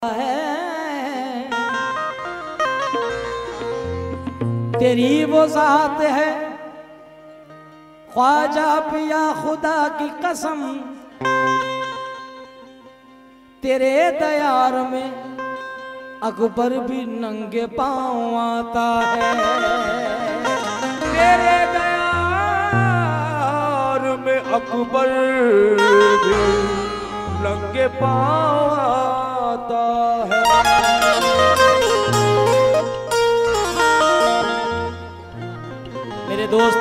है तेरी वो जात है ख्वाजा पिया खुदा की कसम तेरे दयार में अकबर भी नंगे पांव आता है। तेरे दयार में अकबर भी नंगे पांव आता है। मेरे दोस्त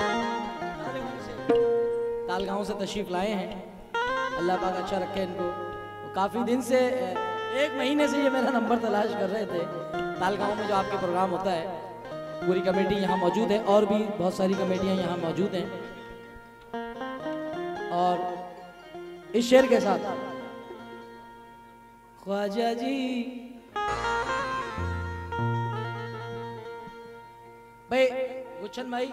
तालगांव से तशरीफ लाए हैं, अल्लाह पाक अच्छा रखे इनको। काफ़ी दिन से, एक महीने से ये मेरा नंबर तलाश कर रहे थे। तालगांव में जो आपके प्रोग्राम होता है, पूरी कमेटी यहाँ मौजूद है और भी बहुत सारी कमेटियाँ यहाँ मौजूद हैं। और इस शेर के साथ ख्वाजा जी भाई, गुलशन भाई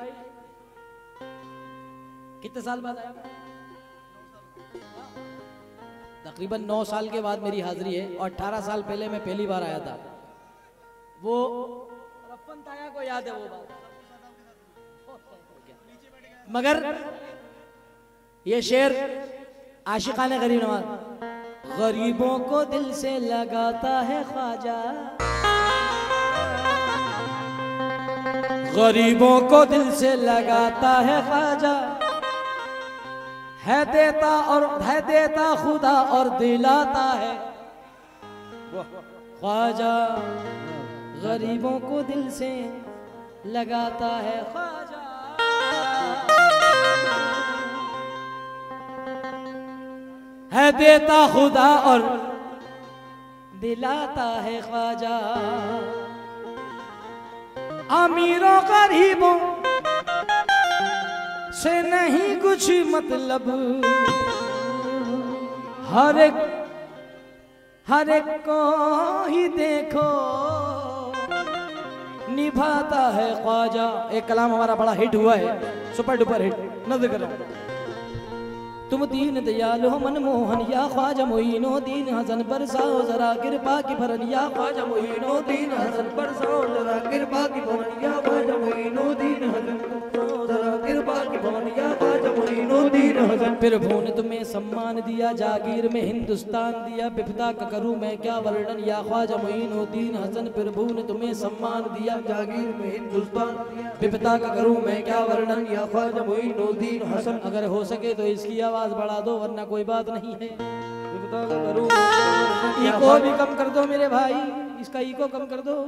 कितने साल बाद आया? तकरीबन 9 साल के बाद मेरी हाजिरी है और 18 साल पहले मैं पहली बार आया था। वो रफ़न ताया को याद है वो बात, मगर ये शेर आशिकाने गरीब नवाज, गरीबों को दिल से लगाता है ख्वाजा, गरीबों को दिल से लगाता है ख्वाजा, है देता खुदा और दिलाता है ख्वाजा, गरीबों को दिल से लगाता है ख्वाजा। है देता खुदा और दिलाता है ख्वाजा, अमीरों गरीबों से नहीं कुछ मतलब, हर एक को ही देखो निभाता है ख्वाजा। एक कलाम हमारा बड़ा हिट हुआ है, सुपर डुपर हिट, नजर करो। तुम दीन दयाल हो मनमोहन या ख्वाजा मोइनो दीन हसन बरसाओ जरा कृपा की भरन या ख्वाजा मोइनो दीन हसन बरसाओ जरा कृपा की भरन या ख्वाजा मोइनो दीन हसन जरा कृपा की भरन या ख्वाजा मोइनो दीन हसन। प्रभु ने तुम्हें सम्मान दिया, जागीर में हिंदुस्तान दिया, विपदा का करूं मैं क्या वर्णन या ख्वाजा मोइनो दीन हसन। प्रभु ने तुम्हें सम्मान दिया, जागीर में हिंदुस्तान दिया, विपदा का करूं मैं क्या वर्णन या ख्वाजा मोइनो दीन हसन। अगर हो सके तो इसकी आवाज बढ़ा दो वरना कोई बात नहीं है। इको भी कम कर दो मेरे भाई, इसका इको कम कर दो,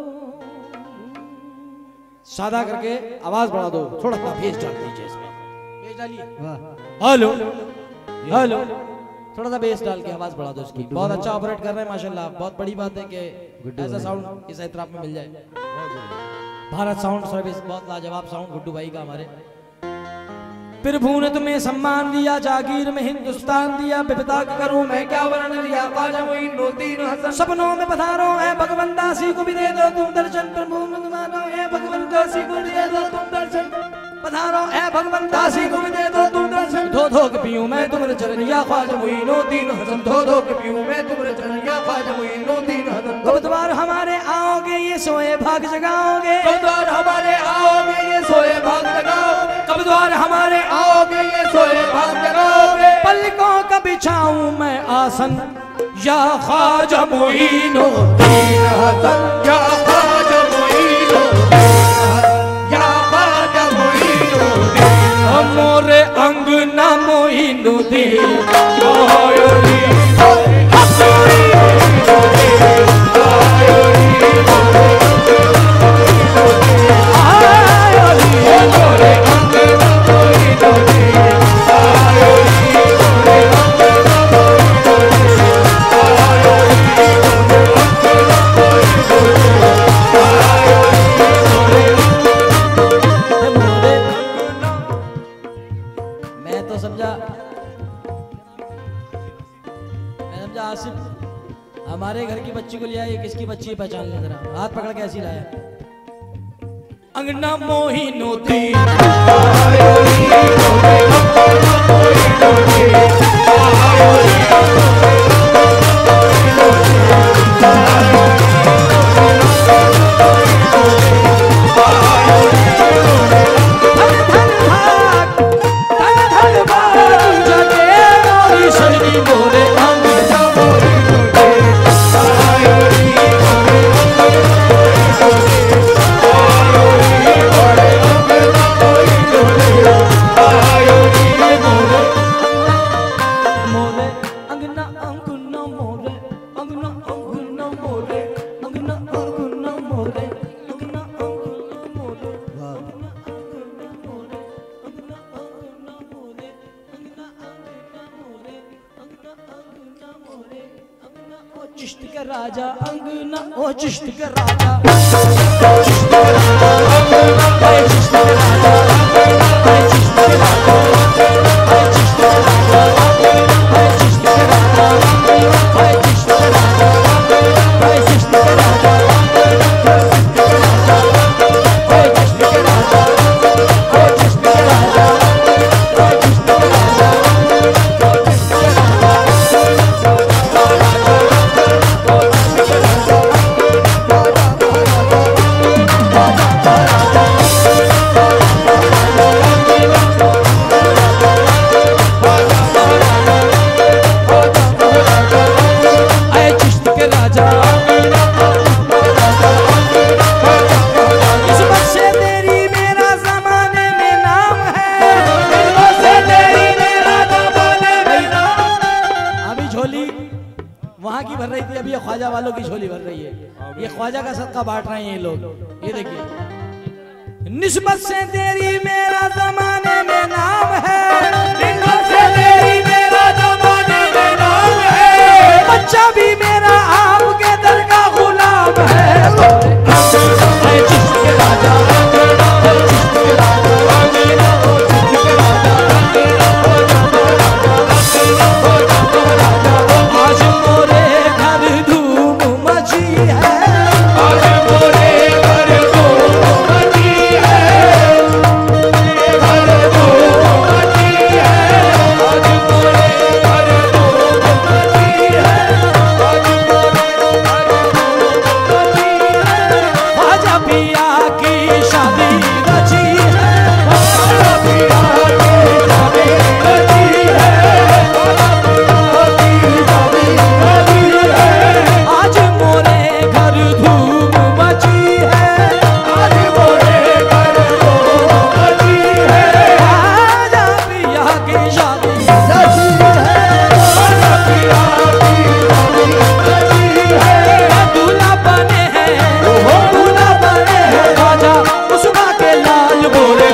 सादा करके आवाज बढ़ा दो, थोड़ा सा बेस डाल दीजिए इसमें, बेस डालिए, हेलो हेलो, थोड़ा सा बेस डाल के आवाज बढ़ा दो इसकी। बहुत अच्छा ऑपरेट कर रहे हैं माशाल्लाह, बहुत बड़ी बात है कि ऐसा साउंड इस एतराफ में मिल जाए। भारत साउंड सर्विस बहुत लाजवाब साउंड गुड्डू भाई का हमारे। प्रभु ने तुम्हें सम्मान दिया, जागीर में हिंदुस्तान दिया, विपदा करूं मैं क्या वर्णन या ख्वाजा मोइनुद्दीन हसन। सपनों में पधारो है भगवान दासी को भी दे दो तुम दर्शन, प्रभु में मानो है भगवान दासी को भी दे दो तुम दर्शन, पधारो है भगवान दासी को भी दे दो तुम दर्शन। धो धो के पीऊं मैं तुम्हारे चरण या ख्वाजा मोइनुद्दीन हसन, धो धो के पीऊं मैं तुम्हारे चरण या ख्वाजा मोइनुद्दीन हसन। कब द्वार हमारे आओगे ये सोए भाग जगाओगे, कब द्वार हमारे आओगे ये सोए भाग जगाओगे, कब द्वार हमारे आओगे ये सोए भाग जगाओगे। पलकों का बिछाऊं मैं आसन या ख्वाजा मोइनुद्दीन हसन, या ख्वाजा मोइनुद्दीन, या ख्वाजा मोइनुद्दीन, मोरे अंगना मोइनुद्दीन, हमारे घर की बच्ची को लिया, ये किसकी बच्ची है पहचान ले जरा, हाथ पकड़ के ऐसी लाया। अंगना मोइनुद्दीन अंगना मोरे अंगना अंगना मोरे अंगना अंगना मोरे चिश्त के राजा अंगना ओ चिश्त के राजा चिश्त के राजा चिश्त के राजा चिश्त के राजा चिश्त के राजा चिश्त के राजा चिश्त के राजा चिश्त के राजा ख्वाजा वालों की झोली भर रही है। ये ख्वाजा का सदका बांट रहे हैं ये लोग। ये देखिए, निस्बत से तेरी मेरा जमाने में नाम है, निस्बत से तेरी मेरा जमाने में नाम है, बच्चा भी मेरा आपके दर का गुलाम है। जिसके राजा जिसके राजा आज मोरे घर धूम मची है, आज मोरे घर धूम मची है, घर धूम मची है, आज मोरे घर धूम मची है, आज मोरे घर धूम मची है। ख्वाजा पिया की शादी रची है, ख्वाजा पिया की शादी रची है, आज मोरे घर धूम मची है, आज मोरे घर धूम मची है, ख्वाजा पिया की शादी रची है, ख्वाजा पिया की शादी रची है। दूल्हा बने हैं दूल्हा बने हैं राजा उसका के लाल बोले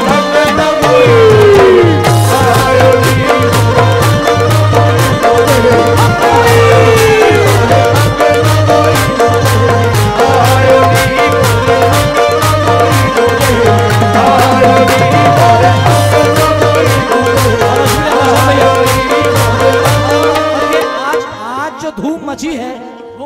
धूम मची है वो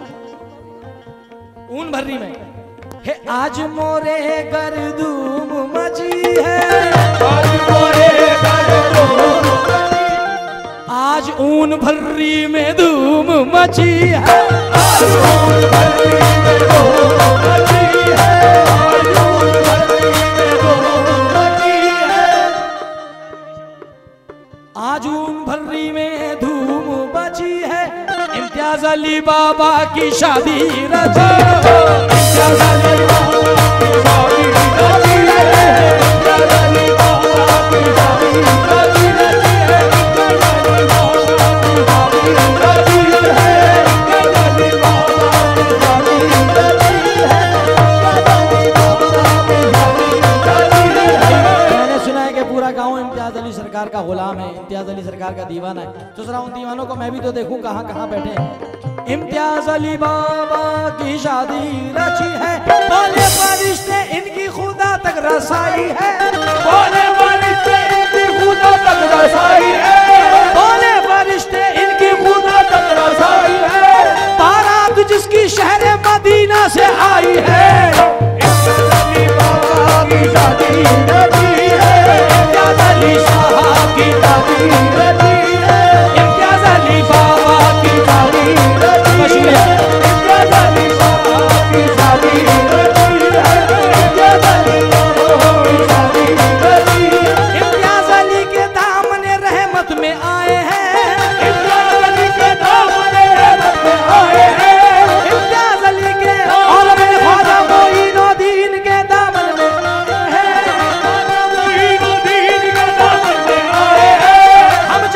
ऊन भरनी में है। आज मोरे घर धूम मची है, आज मोरे घर धूम मची, आज ऊन भर्री में धूम मची है, आज ऊन भर्री में धूम मची है, आज ऊन भर्री में धूम मची है, आज ऊन भर्री में धूम बची है। इम्तियाज अली बाबा की शादी रची, इम्तियाज अली बाबा की शादी रची है, इम्तियाज अली बाबा की शादी रची है, इम्तियाज अली बाबा की शादी रची है, इम्तियाज अली बाबा की शादी रची है, इम्तियाज अली बाबा की शादी रची है। मैंने सुना है कि पूरा गांव इम्तियाज अली सरकार का गुलाम है, इम्तियाज अली सरकार का दीवाना है। तो जरा उन दीवानों को मैं भी तो देखूं कहां कहां बैठे हैं। इम्तियाज अली बाबा की शादी रची है, बोले फरिश्ते इनकी खुदा तक रसाई है, बोले फरिश्ते इनकी खुदा तक रसाई है, बोले फरिश्ते इनकी खुदा तक रसाई है। बारात जिसकी शहर मदीना से आई है, इम्तियाज अली बाबा की शादी रची है, इम्तियाज अली शाह की शादी रची है, इम्तियाज अली बाबा की शादी रची है, इम्तियाज अली बाबा की शादी रची है, इम्तियाज अली बाबा की शादी रची है। इम्तियाज अली के दामन रहमत में आए हैं, इम्तियाज अली के दामन रहमत में आए हैं, इम्तियाज अली के और मेरे ख्वाजा मोइनुद्दीन के दामन में आए हैं, मोइनुद्दीन के दामन में आए हैं। हम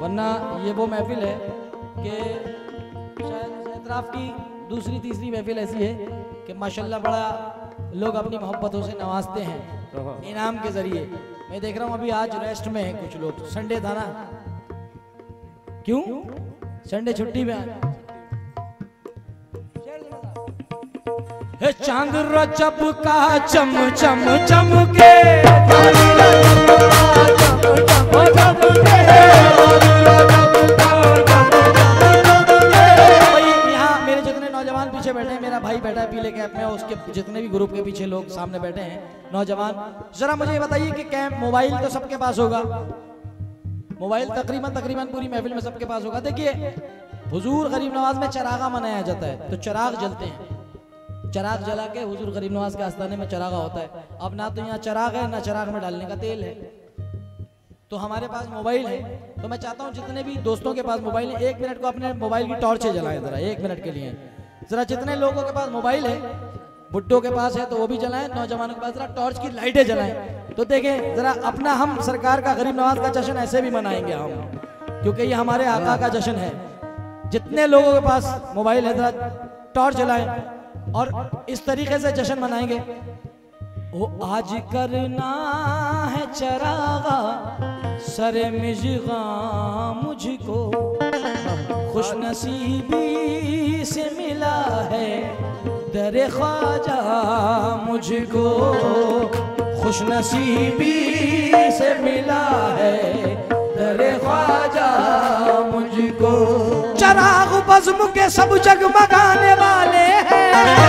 वरना ये वो महफिल है कि शायद इतराफ की दूसरी तीसरी महफिल ऐसी है कि माशाल्लाह बड़ा लोग अपनी मोहब्बतों से नवाजते हैं इनाम के जरिए। मैं देख रहा हूँ अभी आज रेस्ट में है कुछ लोग, संडे था ना, क्यों संडे छुट्टी में है। चांद रजब का चम चम चमके, यहाँ मेरे जितने नौजवान पीछे बैठे हैं, मेरा भाई बैठा है पीले कैप में, उसके जितने भी ग्रुप के पीछे लोग सामने बैठे हैं नौजवान, जरा मुझे ये बताइए कि कैप मोबाइल तो सबके पास होगा, मोबाइल तकरीबन पूरी महफिल में सबके पास होगा। देखिए हुजूर गरीब नवाज में चरागा मनाया जाता है, तो चराग जलते हैं, चराग जला के हुजूर गरीब नवाज के आस्थाने में चरागा होता है। अब ना तो यहाँ चराग है ना चराग में डालने का तेल है, तो हमारे पास मोबाइल है। तो मैं चाहता हूँ जितने भी दोस्तों के पास मोबाइल है, 1 मिनट को अपने मोबाइल की टॉर्चें जलाएं जरा 1 मिनट के लिए। जरा जितने लोगों के पास मोबाइल है, बुड्ढों के पास है तो वो भी जलाएं, नौजवानों के पास जरा टॉर्च की लाइटें जलाएं। तो देखें जरा अपना, हम सरकार का गरीब नवाज का जश्न ऐसे भी मनाएंगे हम, क्योंकि ये हमारे आका का जश्न है। जितने लोगों के पास मोबाइल है जरा टॉर्च जलाएं और इस तरीके से जश्न मनाएंगे। वो आज करना है चरागा सरे मिज़गा मुझको, खुश नसीबी से मिला है दरे ख्वाजा मुझको, खुश नसीबी से मिला है दरे ख्वाजा मुझको। चराग बज़्म के सब जगमगाने वाले हैं,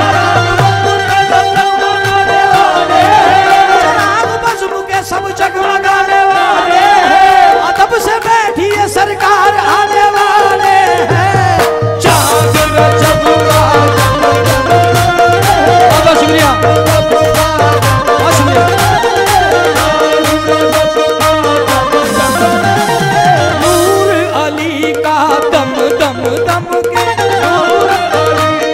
चराग बज़्म के सब जगमगाने वाले हैं, अदब से बैठी है सरकार आने वाले हैं। चांद रजब का, बहुत शुक्रिया, बहुत शुक्रिया। नूर अली का दम दम दम के, नूर अली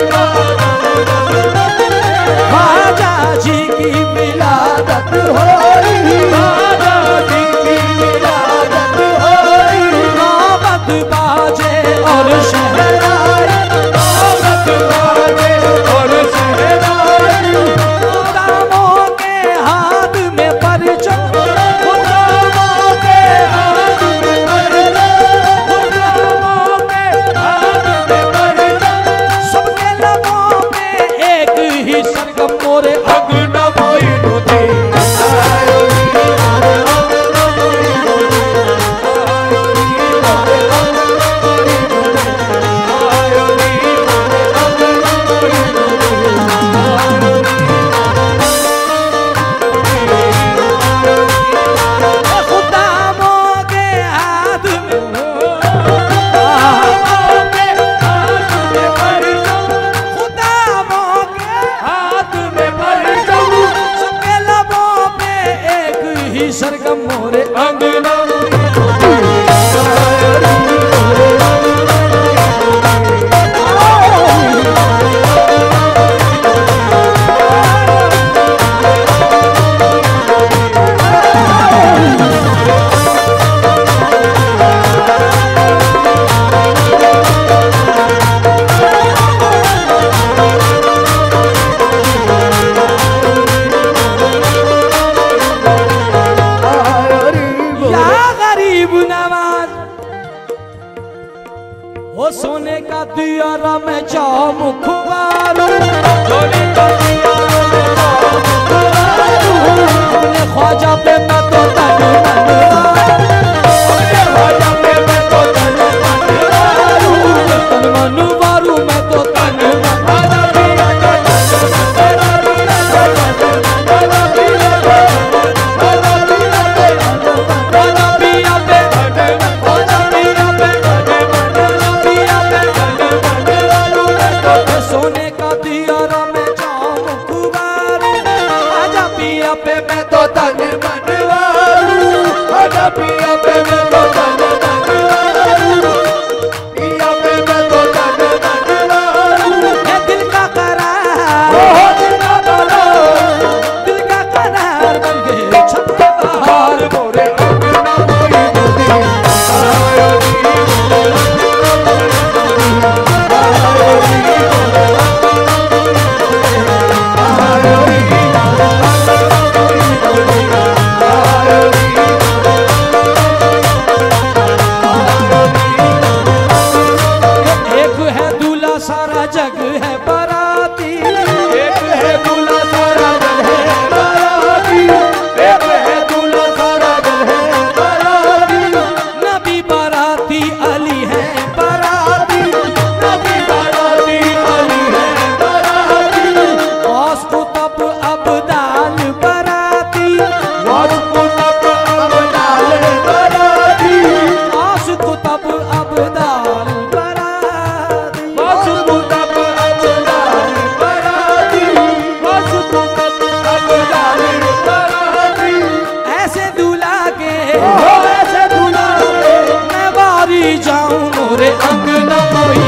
सारा जग है बाराती, एक है दूल्हा सारा जग है बाराती, एक है दूल्हा सारा जग है बाराती। नबी बाराती अली है बाराती, नबी बाराती अली है बाराती, गौस कुतुब अब्दाल बाराती, गौस कुतुब अब्दाल बाराती, गौस कुतुब अब्दाल बाराती, गौस कुतुब अब्दाल बाराती, गौस कुतुब अब्दाल बाराती। ऐसे दूल्हा के ऐसे दूल्हा के मैं बारी जाऊं मोरे अंगना मोई।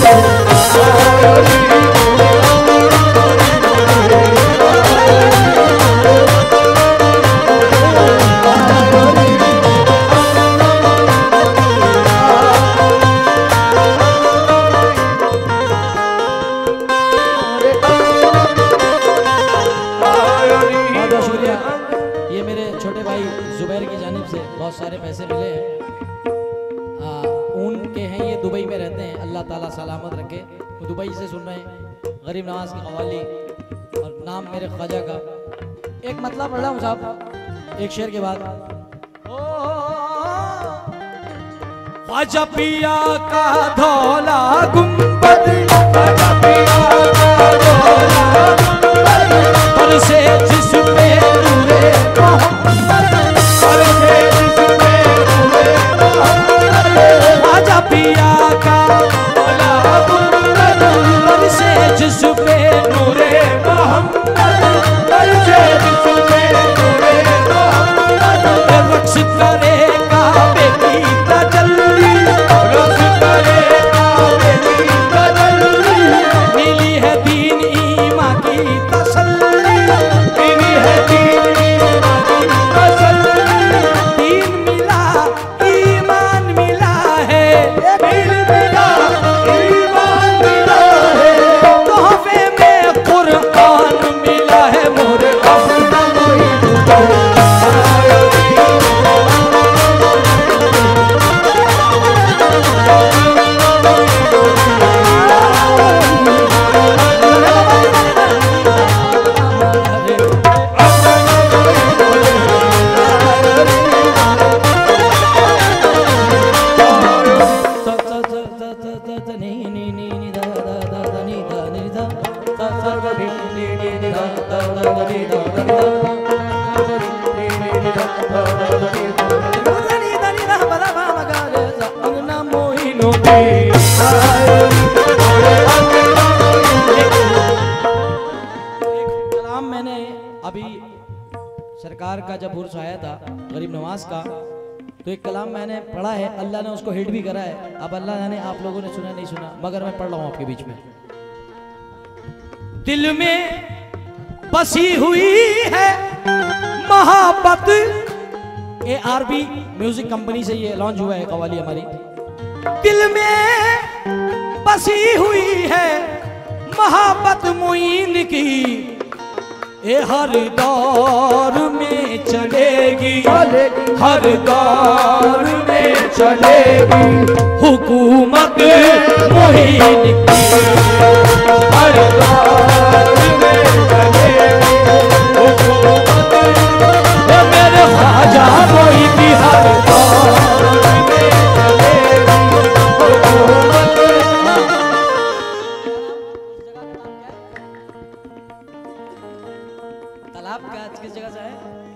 बहुत बहुत शुक्रिया। ये मेरे छोटे भाई जुबैर की जानिब से बहुत सारे पैसे मिले हैं। ऊन के हैं, ये दुबई में रहते हैं, अल्लाह ताला सलामत रखे। वो दुबई से सुन रहे हैं गरीब नवाज की कव्वाली और नाम मेरे ख्वाजा का। एक मतलब पढ़ रहा हूँ साहब एक शेर के बाद। ख्वाजा पिया का धौला गुंबद, ख्वाजा पिया का धौला गुंबद, पर से जिस पे नूरे मोहम्मद, पर से जिस पे नूरे मोहम्मद, ख्वाजा पिया का धौला गुंबद, पर से जिस पे नूरे मोहम्मद, पर से जिस पे नूरे मोहम्मद, रक्स करेगा बेटी तजल्ली, रस करेगा बेटी तजल्ली, मिली है दीन ईमा की तसल्ली, मिली है दीन ईमान की तसल्ली, दीन मिला ईमान मिला है, दिल मिला ईमान मिला है, तोहफे में कुरान मिला है मोरे अपना कोई दूजा कलाम मैंने अभी सरकार का जब उर्स आया था गरीब नवाज का, तो एक कलाम मैंने पढ़ा है, अल्लाह ने उसको हिट भी करा है। अब अल्लाह जाने आप लोगों ने सुना नहीं सुना, मगर मैं पढ़ रहा हूं आपके बीच में। दिल में बसी हुई है मोहब्बत, ARB म्यूजिक कंपनी से ये लॉन्च हुआ है कव्वाली हमारी। दिल में बसी हुई है मोहब्बत मुईन की, ये हर दौर में चलेगी, हर दौर में चलेगी हुकूमत मुईन की, हर दौर में चलेगी हुकूमत ये मेरे ख्वाजा मोई की हर दौर में चलेगी हुकूमत। तालाब का किस जगह से है?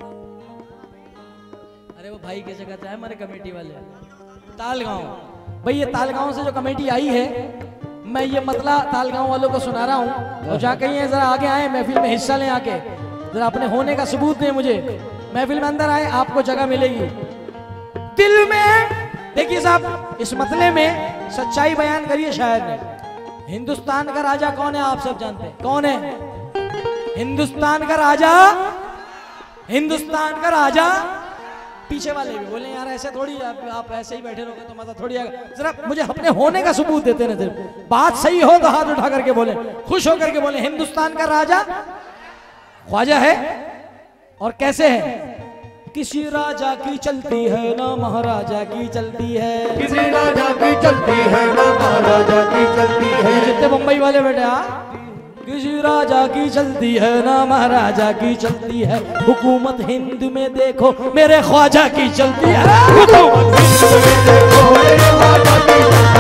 अरे वो भाई की जगह से है हमारे कमेटी वाले, तालगांव। भाई ये तालगांव से जो कमेटी आई है, मैं ये मतला तालगांव वालों को सुना रहा हूँ, और जाके ये जरा आगे आए, महफिल में हिस्सा लें, आके जरा अपने होने का सबूत दें मुझे, महफिल में अंदर आए, आपको जगह मिलेगी। दिल में देखिए साहब, इस मतले में सच्चाई बयान करिए शायर ने। हिंदुस्तान का राजा कौन है आप सब जानते हैं, कौन है हिंदुस्तान का राजा? हिंदुस्तान का राजा। पीछे वाले भी बोले यार ऐसे थोड़ी, आप ऐसे ही बैठे रहोगे तो मजा थोड़ी आएगा, जरा मुझे अपने होने का सबूत देते ना, सिर्फ बात सही हो तो हाथ उठा करके बोले, खुश होकर के बोले हिंदुस्तान का राजा ख्वाजा है। और कैसे है? किसी राजा की चलती है ना महाराजा की चलती है, किसी राजा की चलती है ना महाराजा की चलती है। जितने मुंबई वाले बेटे किसी राजा की चलती है ना महाराजा की चलती है, हुकूमत हिंद में देखो मेरे ख्वाजा की चलती है, हुकूमत हिंद में देखो मेरे ख्वाजा की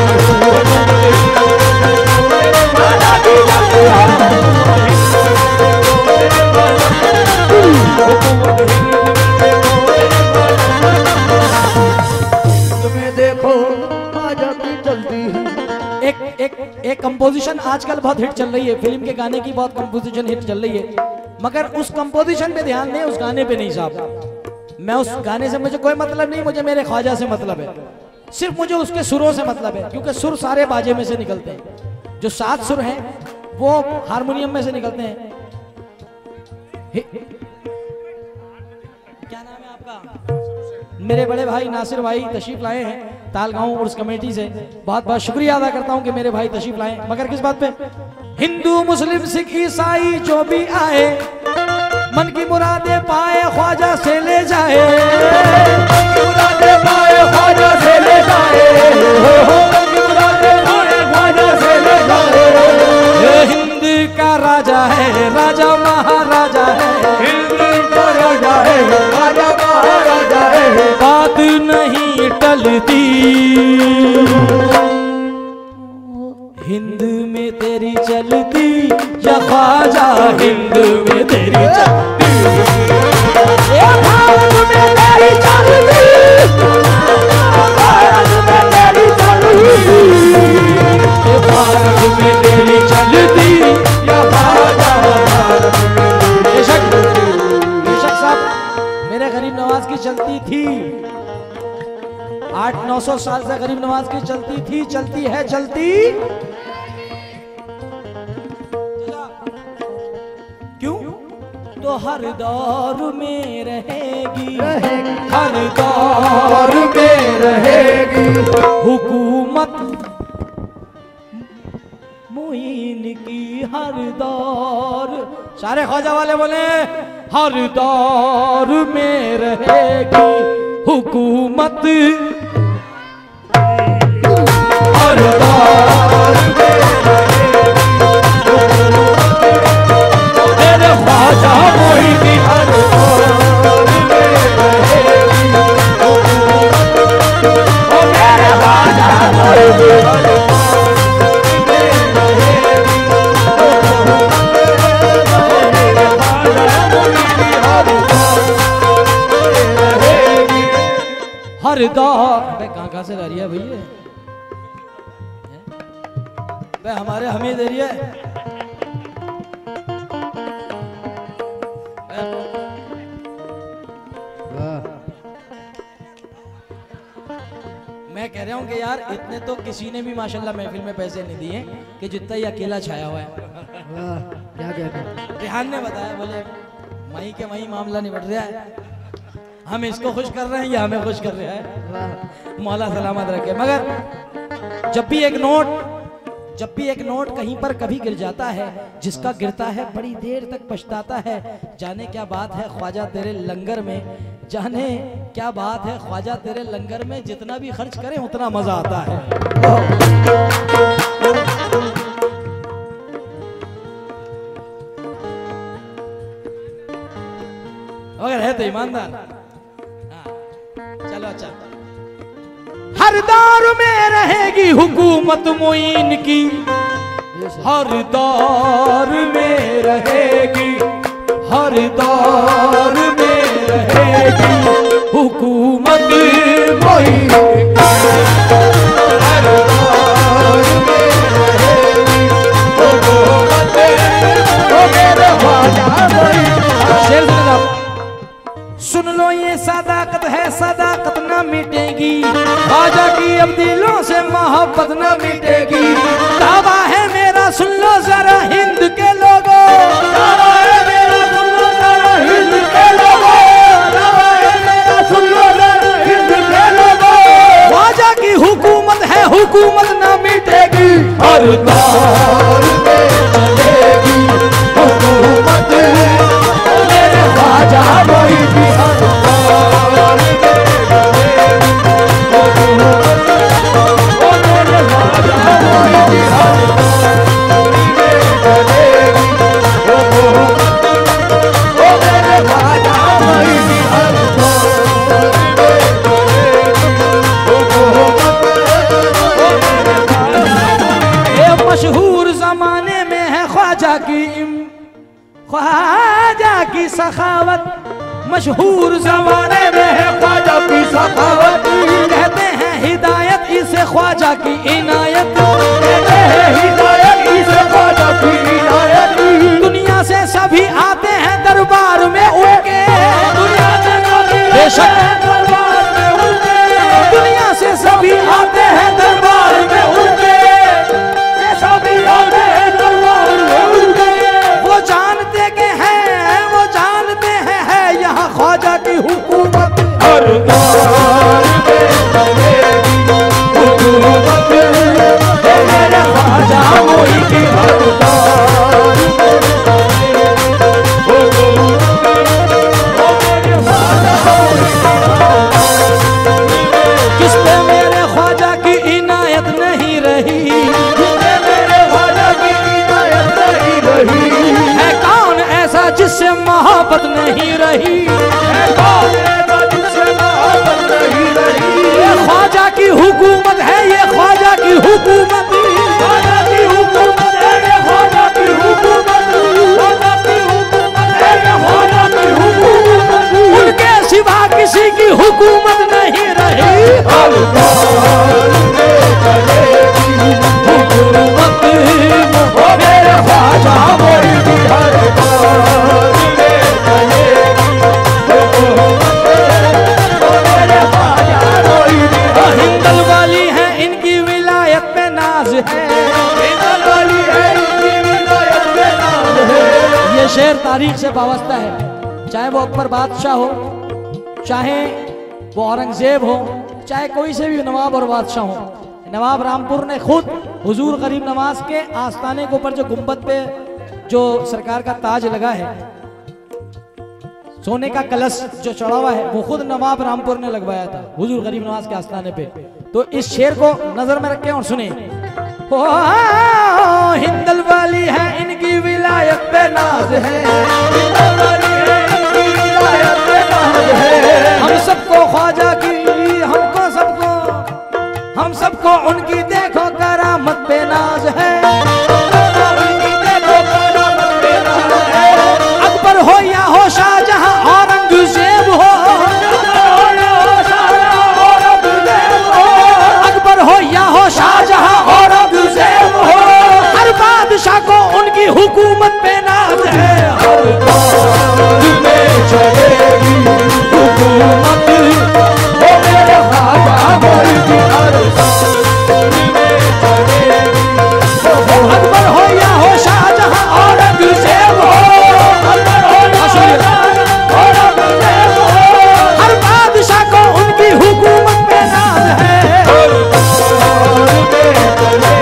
एक कंपोजिशन आजकल बहुत हिट चल रही है, फिल्म के गाने की बहुत कंपोजिशन हिट चल रही है, मगर उस कंपोजिशन पे ध्यान दें, उस गाने पे नहीं साहब। मैं उस गाने से मुझे कोई मतलब नहीं, मुझे मेरे ख्वाजा से मतलब है, सिर्फ मुझे उसके सुरों से मतलब है, क्योंकि सुर सारे बाजे में से निकलते हैं, जो 7 सुर हैं वो हारमोनियम में से निकलते हैं। क्या नाम है आपका? मेरे बड़े भाई नासिर भाई तशरीफ लाए हैं तालगांव उर्स कमेटी से, बहुत बहुत शुक्रिया अदा करता हूं कि मेरे भाई तशरीफ लाए। मगर किस बात पे? हिंदू मुस्लिम सिख ईसाई जो भी आए, मन की मुरादे पाए ख्वाजा से ले जाए, मन की मुरादे पाए ख्वाजा से ले जाए, मन की मुरादे पाए ख्वाजा से ले जाए। हिंद का राजा है, राजा महाराजा है, हिंद का राजा है, राजा महाराजा है, बात नहीं टलती, हिंद में तेरी चलती या ख्वाजा हिंद में तेरी चलती, भारत में तेरी चलती, भारत में तेरी चलती, भारत में तेरी चलती या ख्वाजा भारत में। बेशक साहब मेरे गरीब नवाज की चलती थी, 800-900 साल से गरीब नवाज की चलती थी, चलती है, चलती क्यों? तो हर दौर में रहेगी, हर दौर में रहेगी हुकूमत मुइन की, हर दौर। सारे ख्वाजा वाले बोले हर दौर में रहेगी हुकूमत, हर दौर में रहेगी तेरे ख्वाजा मुइन, हर दौर में रहेगी ओ मेरे ख्वाजा मुइन, हर दौर। कहाँ से ला रही है भैया? हमारे हमें दे रही है। मैं कह रहा हूँ कि यार इतने तो किसी ने भी माशाल्लाह महफिल में पैसे नहीं दिए कि जितना ही अकेला छाया हुआ है। क्या कहते? रेहान ने बताया, बोले मई के मई मामला निपट रहा है, हम इसको खुश कर रहे हैं या हमें खुश कर रहा है, मौला सलामत रखे। मगर जब भी एक नोट कहीं पर कभी गिर जाता है, जिसका गिरता है बड़ी देर तक पछताता है, जाने क्या बात है ख्वाजा तेरे लंगर में, जाने क्या बात है ख्वाजा तेरे लंगर में, जितना भी खर्च करें उतना मजा आता है। अगर है तो ईमानदार। चलो अच्छा, हर दौर में रहेगी हुकूमत मुइन की, हर दौर में रहेगी, हर दौर में रहेगी हुकूमत मुइन की, हर दौर में रहेगी हुकूमत मुइन। सुन लो ये सदाकत है, सदाकत ना मिटेगी, ख्वाजा की अब दिलों से मोहब्बत ना मिटेगी, दावा है मेरा सुन लो जरा हिंद के लोगों, दावा है मेरा सुन लो जरा हिंद के लोगों, दावा है मेरा सुन लो जरा हिंद के लोगों, ख्वाजा की हुकूमत है, हुकूमत ना मिटेगी, हर दौर में चलेगी हुकूमत मेरे ख्वाजा मुइन की, हर दौर है ख्वाजा की सखावत, मशहूर जमाने में है ख्वाजा की सखावत। कहते हैं हिदायत इसे ख्वाजा की इनायत, कहते हैं हिदायत इसे ख्वाजा की इनायत। दुनिया से सभी आते हैं दरबार में उनके, दुनिया से सभी बेशक दरबार में उनके, दुनिया से सभी आते हैं दरबार में उनके, सभी आते हैं दरबार में उनके। वो जानते के हैं, वो जानते हैं है यहाँ ख्वाजा की हुकूमत। हर दौर में चलेगी हुकूमत, मेरे ख्वाजा मोई की हर दौर में चलेगी हुकूमत। किस पे मेरे ख्वाजा की इनायत नहीं रही, मेरे ख्वाजा की इनायत नहीं रही। है कौन ऐसा जिससे मोहब्बत नहीं रही, है कौन ऐसा जिससे मोहब्बत नहीं रही। ये ख्वाजा की हुकूमत है, ये ख्वाजा की हुकूमत, ख्वाजा की हुकूमत है, ये ख्वाजा की हुकूमत, ख्वाजा की हुकूमत है, ये ख्वाजा की हुकूमत। उनके सिवा किसी की हुकूमत नहीं रही। हर दौर में चलेगी हुकूमत, वो मेरे ख्वाजा मोई की हर दौर में चलेगी हुकूमत, वो मेरे ख्वाजा मोई की। हिंदल वाली है इनकी विलायत पे नाज है, हिंदल वाली है इनकी विलायत पे नाज है। ये शेर तारीख से वाबस्ता है, चाहे वो अकबर बादशाह हो, चाहे वो औरंगजेब हो, चाहे कोई से भी नवाब और बादशाह हो। नवाब रामपुर ने खुद हुजूर गरीब नवाज के आस्थाने के ऊपर जो गुंबद पे जो सरकार का ताज लगा है, सोने का कलश जो चढ़ा हुआ है, वो खुद नवाब रामपुर ने लगवाया था हुजूर गरीब नवाज के आस्थाने पे। तो इस शेर को नजर में रखें और सुने। हिंदल वाली है इनकी विलायत पे नाज है, हिंदल वाली है इनकी विलायत पे नाज है। हम सबको ख्वाजा की, हमको सबको, हम सबको उनकी देखो करामत पे नाज है, उनकी देखो करामत पे नाज है। अकबर हो या हो शाहजहां औरंगजेब हो, अकबर हो या हो शाहजहां औरंगजेब हो, हर बादशाह को उनकी हुकूमत पे नाज है। हर दौर में चलेगी हुकूमत, वो मेरे ख्वाजा मोई की हर दौर में चलेगी। अकबर हो या हो शाहजहां औरंगजेब हो, अकबर हो या हो शाहजहां औरंगजेब हो, हर बादशाह को उनकी हुकूमत पे नाज है। हर दौर में चलेगी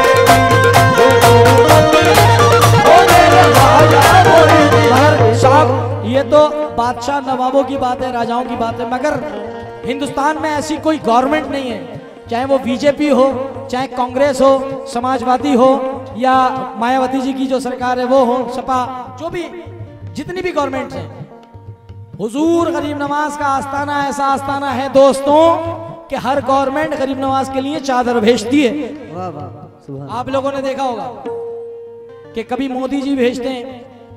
हुकूमत, वो मेरे ख्वाजा मोई की हर। साहब ये तो बादशाह नवाबों की बात है, राजाओं की बात है, मगर हिंदुस्तान में ऐसी कोई गवर्नमेंट नहीं है, चाहे वो बीजेपी हो, चाहे कांग्रेस हो, समाजवादी हो, या मायावती जी की जो सरकार है वो हो, सपा, जो भी जितनी भी गवर्नमेंट है, हुजूर गरीब नवाज का आस्थाना ऐसा आस्थाना है दोस्तों कि हर गवर्नमेंट गरीब नवाज के लिए चादर भेजती है। वाह वाह सुभान। आप लोगों ने देखा होगा कि कभी मोदी जी भेजते हैं,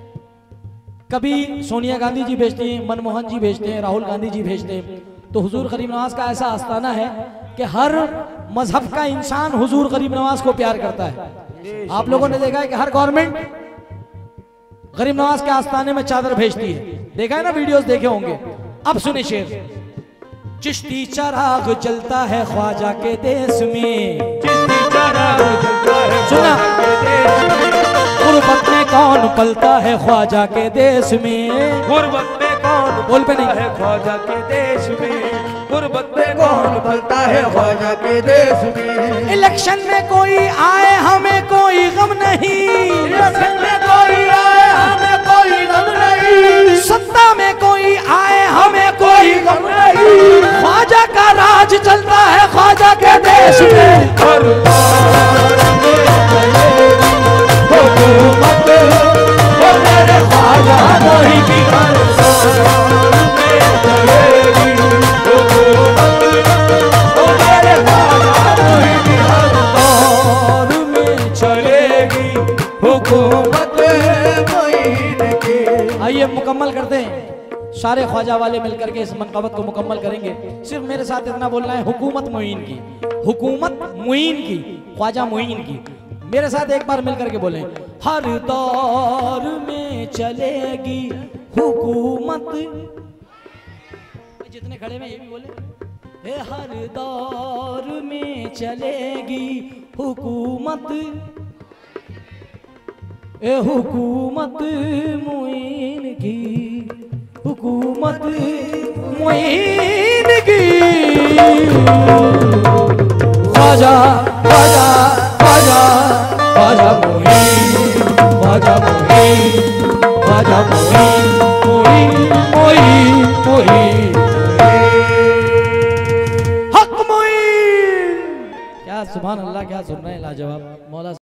कभी सोनिया गांधी जी भेजती हैं, मनमोहन जी भेजते हैं, राहुल गांधी जी भेजते हैं। तो हुजूर गरीब नवाज का ऐसा आस्थाना है कि हर मजहब का इंसान हुजूर गरीब नवाज को प्यार करता है। आप लोगों ने देखा है कि हर गवर्नमेंट गरीब नवाज के आस्थाने में चादर भेजती है, देखा है ना, वीडियोस देखे होंगे। अब सुने शेर। चिश्ती चराग जलता है ख्वाजा के देश में, चिश्ती चराग जलता है सुना, गुर्बत में कौन पलता है ख्वाजा के देश में, गुर्बत में कौन बोल पे नहीं है ख्वाजा के देश में, गुर्बत में कौन पलता है ख्वाजा के देश में। इलेक्शन में कोई आए हमें कोई गम नहीं, इलेक्शन में कोई आए हमें कोई गम नहीं, सत्ता में कोई आए हमें कोई गम नहीं, ख्वाजा का राज चलता है ख्वाजा के देश में। हर दौर में चलेगी हुकूमत, वो मेरे ख्वाजा मोई की हर दौर में चलेगी हुकूमत, वो मेरे ख्वाजा मोई की हर दौर में चलेगी हुकूमत। मोइन की। आइए मुकम्मल करते हैं, सारे ख्वाजा वाले मिलकर के इस मनक़बत को मुकम्मल करेंगे। सिर्फ मेरे साथ इतना बोलना है, हुकूमत मुइन की, हुकूमत मुइन की, ख्वाजा मुइन की। मेरे साथ एक बार मिलकर के बोलें, हर दौर में चलेगी हुकूमत। जितने खड़े में ये भी बोले, हे हर दौर में चलेगी हुकूमत, ए हुकूमत मुइन की, हुकूमत मुइन की। ख्वाजा ख्वाजा ख्वाजा ख्वाजा मुइन, ख्वाजा मुइन, ख्वाजा मुइन, मुइन मुइन मुइन, हक मुइन। क्या सुभान अल्लाह, क्या सुन रहे हैं, लाजवाब मौला।